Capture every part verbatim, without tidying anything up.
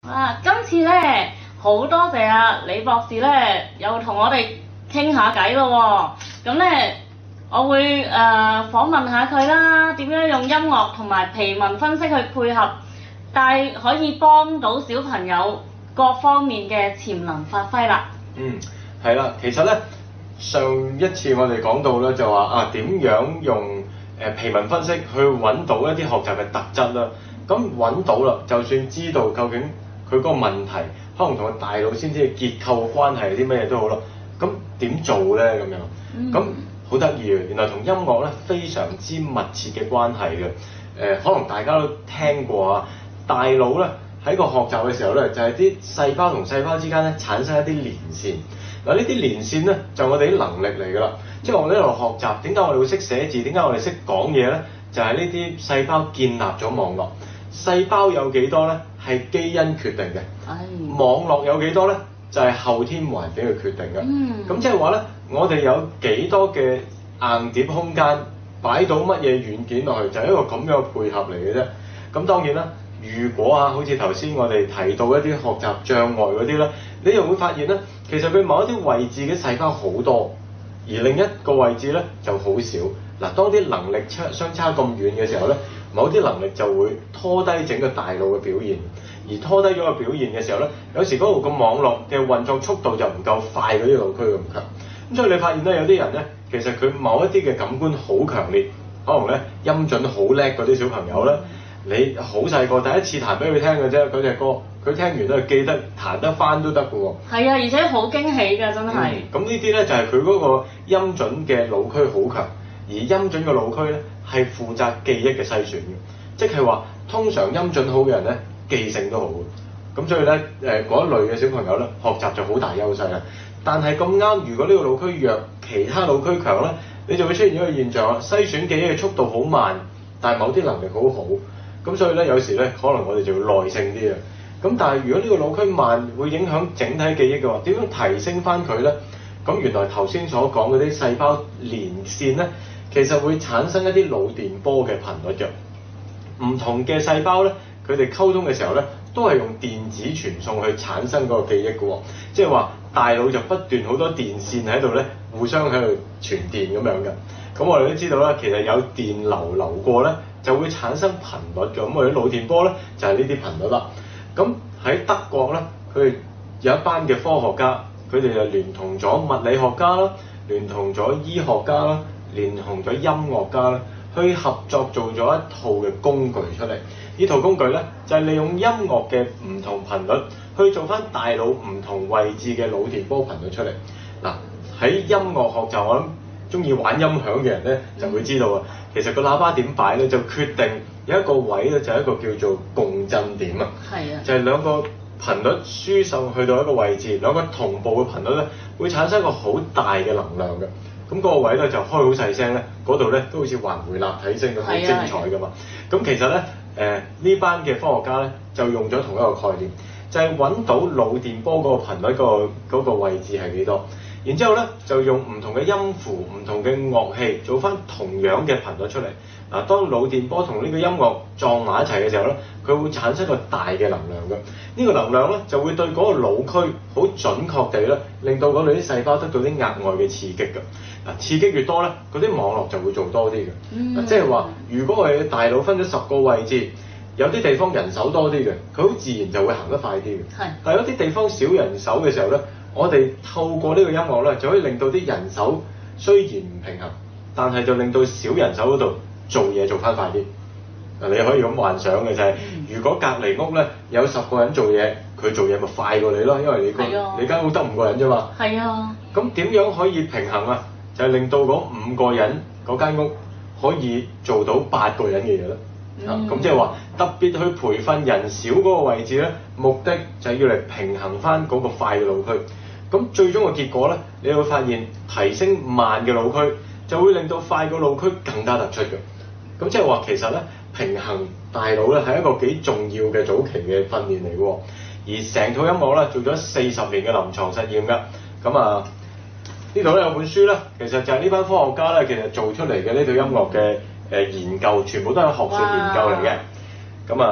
啊，今次咧好多謝啊李博士咧，又同我哋傾下偈咯喎。咁咧，我會誒、呃、訪問下佢啦，點樣用音樂同埋皮紋分析去配合，但係可以幫到小朋友各方面嘅潛能發揮啦。 嗯，係啦，其實咧上一次我哋講到咧就話啊點樣用誒、呃、皮紋分析去揾到一啲學習嘅特質啦。咁揾到啦，就算知道究竟佢嗰個問題，可能同個大腦先知嘅結構關係啲咩嘢都好啦。咁點做咧咁樣？咁好得意嘅，原來同音樂咧非常之密切嘅關係嘅。誒、呃，可能大家都聽過啊，大腦咧喺個學習嘅時候咧，就係啲細胞同細胞之間咧產生一啲連線。嗱，呢啲連線咧就係我哋啲能力嚟㗎啦。即係我哋一路學習，點解我哋會識寫字？點解我哋識講嘢咧？就係呢啲細胞建立咗網絡。細胞有幾多咧？係基因決定嘅。 唉網絡有幾多咧？就係、是、後天環境去決定嘅。咁、嗯、即係話咧，我哋有幾多嘅硬碟空間擺到乜嘢軟件落去，就係、是、一個咁樣嘅配合嚟嘅啫。咁當然啦，如果啊，好似頭先我哋提到一啲學習障礙嗰啲咧，你又會發現咧，其實佢某一啲位置嘅細胞好多，而另一個位置咧就好少。嗱，當啲能力差相差咁遠嘅時候咧，某啲能力就會拖低整個大腦嘅表現，而拖低咗個表現嘅時候咧，有時嗰度個網絡嘅運作速度就唔夠快嗰啲腦區咁強。咁所以你發現咧，有啲人咧，其實佢某一啲嘅感官好強烈，可能咧音準好叻嗰啲小朋友咧，你好細個第一次彈俾佢聽嘅啫，嗰隻歌，佢聽完都記得彈得翻都得嘅喎。 係啊，而且好驚喜㗎，真係。 咁、嗯、呢啲咧就係佢嗰個音準嘅腦區好強。而音準嘅腦區咧係負責記憶嘅篩選嘅，即係話通常音準好嘅人咧記性都好嘅，咁所以咧誒嗰一類嘅小朋友咧學習就好大優勢啦。但係咁啱，如果呢個腦區弱，其他腦區強咧，你就會出現一個現象啦，篩選記憶嘅速度好慢，但係某啲能力好好，咁所以咧有時咧可能我哋就要耐性啲啊。咁但係如果呢個腦區慢，會影響整體記憶嘅話，點樣提升翻佢咧？咁原來頭先所講嗰啲細胞連線咧。其實會產生一啲腦電波嘅頻率嘅，唔同嘅細胞咧，佢哋溝通嘅時候咧，都係用電子傳送去產生嗰個記憶嘅喎，即係話大腦就不斷好多電線喺度咧，互相喺度傳電咁樣嘅。咁我哋都知道啦，其實有電流流過咧，就會產生頻率嘅。咁我哋腦電波咧就係呢啲頻率啦。咁喺德國咧，佢哋有一班嘅科學家，佢哋就聯同咗物理學家啦，聯同咗醫學家啦。連同咗音樂家咧，去合作做咗一套嘅工具出嚟。呢套工具咧，就係、是、利用音樂嘅唔同頻率，去做翻大腦唔同位置嘅腦電波頻率出嚟。嗱，喺音樂學習，我諗中意玩音響嘅人咧，就會知道啊。其實個喇叭點擺咧，就決定有一個位咧，就係一個叫做共振點啊。係啊。就係兩個頻率輸送去到一個位置，兩個同步嘅頻率咧，會產生一個好大嘅能量嘅。咁嗰個位咧就開好細聲咧，嗰度咧都好似環迴立體聲咁好精彩噶嘛。咁其實咧，誒、呃、呢班嘅科學家咧就用咗同一個概念，就係、是、揾到腦電波嗰個頻率、嗰個嗰、嗰個位置係幾多，然之後咧就用唔同嘅音符、唔同嘅樂器做翻同樣嘅頻率出嚟。嗱，當腦電波同呢個音樂撞埋一齊嘅時候咧，佢會產生個大嘅能量嘅。呢、這個能量咧就會對嗰個腦區好準確地咧，令到嗰度啲細胞得到啲額外嘅刺激嘅。嗱，刺激越多咧，嗰啲網絡就會做多啲嘅。嗯、即係話，如果我哋大腦分咗十個位置，有啲地方人手多啲嘅，佢好自然就會行得快啲嘅。係是。但係有啲地方少人手嘅時候咧，我哋透過呢個音樂咧，就可以令到啲人手雖然唔平衡，但係就令到少人手嗰度做嘢做翻快啲。嗱，你可以咁幻想嘅就係、是，嗯、如果隔離屋咧有十個人做嘢，佢做嘢咪快過你咯，因為你個、啊、你間屋得五個人啫嘛。係啊。咁點樣可以平衡啊？就係令到嗰五個人嗰間屋可以做到八個人嘅嘢咯。嗯、啊，咁即係話特別去培訓人少嗰個位置咧，目的就係要嚟平衡翻嗰個快嘅腦區。咁最終嘅結果咧，你會發現提升慢嘅腦區就會令到快嘅腦區更加突出嘅。咁即係話其實咧，平衡大腦咧係一個幾重要嘅早期嘅訓練嚟嘅。而成套音樂咧做咗四十年嘅臨床實驗㗎。咁啊〜呢度咧有本書咧，其實就係呢班科學家咧，其實做出嚟嘅呢套音樂嘅誒研究，全部都係學術研究嚟嘅。咁啊，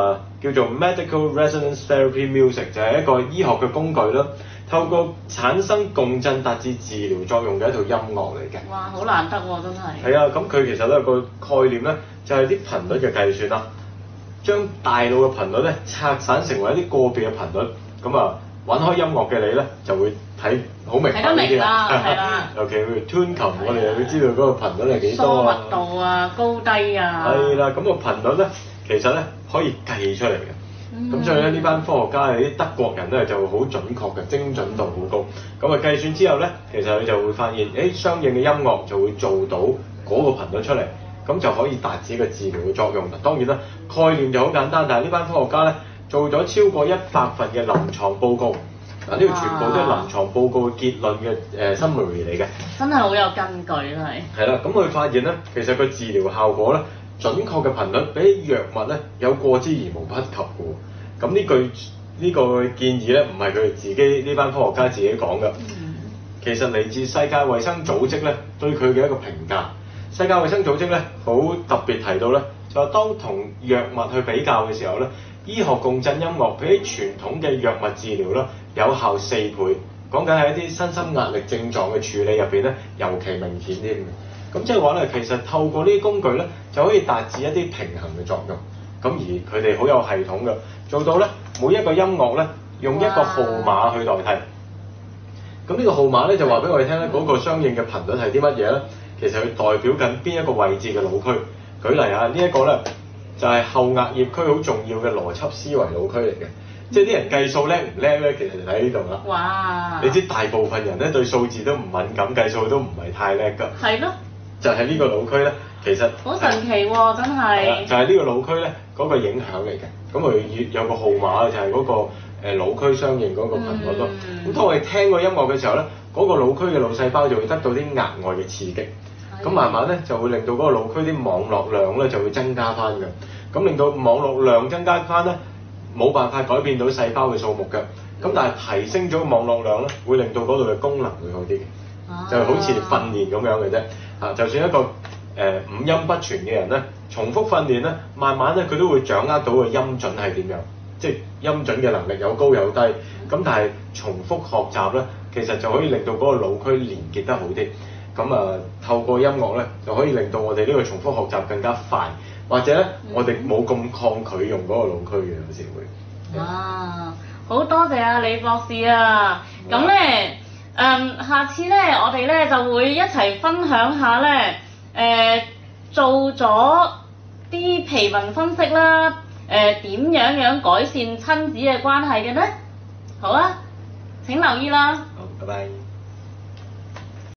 叫做 Medical Resonance Therapy Music， 就係一個醫學嘅工具啦。透過產生共振達至治療作用嘅一套音樂嚟嘅。 哇，好難得喎，真係。 係啊，咁佢其實都有個概念咧，就係啲頻率嘅計算啦，將大腦嘅頻率咧拆散成為一啲個別嘅頻率，咁啊玩開音樂嘅你咧就會睇好明白呢啲啦， 係啦。 尤其佢 tune 琴，我哋又會知道嗰個頻率係幾多啊， 疏密度啊，高低啊。 係啦，咁個頻率咧其實咧可以計出嚟嘅。咁、嗯、所以咧，呢班科學家係啲德國人咧就好準確嘅，精準度好高。咁啊計算之後咧，其實你就會發現，誒相應嘅音樂就會做到嗰個頻率出嚟，咁就可以達至一個治療嘅作用。當然啦，概念就好簡單，但係呢班科學家咧做咗超過一百份嘅臨床報告，嗱呢個全部都係臨床報告嘅結論嘅誒 summary 嚟嘅。 真係好有根據係。係啦，咁佢發現咧，其實個治療效果咧，準確嘅頻率比藥物咧有過之而無不及嘅。咁呢句呢、這個建議咧，唔係佢哋自己呢班科學家自己講嘅，嗯、其實嚟自世界衛生組織咧對佢嘅一個評價。世界衛生組織咧好特別提到咧，就話當同藥物去比較嘅時候咧，醫學共振音樂比起傳統嘅藥物治療咧有效四倍。講緊係一啲身心壓力症狀嘅處理入邊咧，尤其明顯添嘅。咁即係話咧，其實透過呢啲工具咧，就可以達至一啲平衡嘅作用。咁而佢哋好有系統嘅，做到咧每一個音樂咧用一個號碼去代替。咁呢個號碼咧就話俾我哋聽咧，嗰、那個相應嘅頻率係啲乜嘢咧？其實佢代表緊邊一個位置嘅腦區。舉例啊，這個、呢一個咧就係、是、後額葉區好重要嘅邏輯思維腦區嚟嘅。即係啲人計數叻唔叻咧，其實就喺呢度啦。 哇！ 你知大部分人咧對數字都唔敏感，計數都唔係太叻㗎。係咯。就係呢個腦區咧，其實好神奇喎、哦，真係。就係、 是、呢個腦區咧，嗰、那個影響嚟嘅。咁佢有個號碼就係嗰、那個誒、呃、腦區相應嗰個頻率咯。咁、嗯、當我哋聽個音樂嘅時候咧，嗰、那個腦區嘅腦細胞就會得到啲額外嘅刺激。咁、嗯、慢慢咧就會令到嗰個腦區啲網絡量咧就會增加翻嘅。咁令到網絡量增加翻咧，冇辦法改變到細胞嘅數目嘅。咁但係提升咗網絡量咧，會令到嗰度嘅功能會好啲嘅。啊、就好似訓練咁樣嘅啫。啊，就算一個誒、呃、五音不全嘅人咧，重複訓練咧，慢慢咧佢都會掌握到個音準係點樣，即係音準嘅能力有高有低。咁但係重複學習咧，其實就可以令到嗰個腦區連結得好啲。咁啊，透過音樂咧，就可以令到我哋呢個重複學習更加快，或者咧，嗯、我哋冇咁抗拒用嗰個腦區嘅，有時會。 哇！好多謝啊李博士啊，咁咧。嗯，下次咧，我哋咧就會一齊分享下咧，誒、呃、做咗啲皮紋分析啦，誒、呃、點樣樣改善親子嘅關係嘅咧？好啊，請留意啦。 好，拜拜。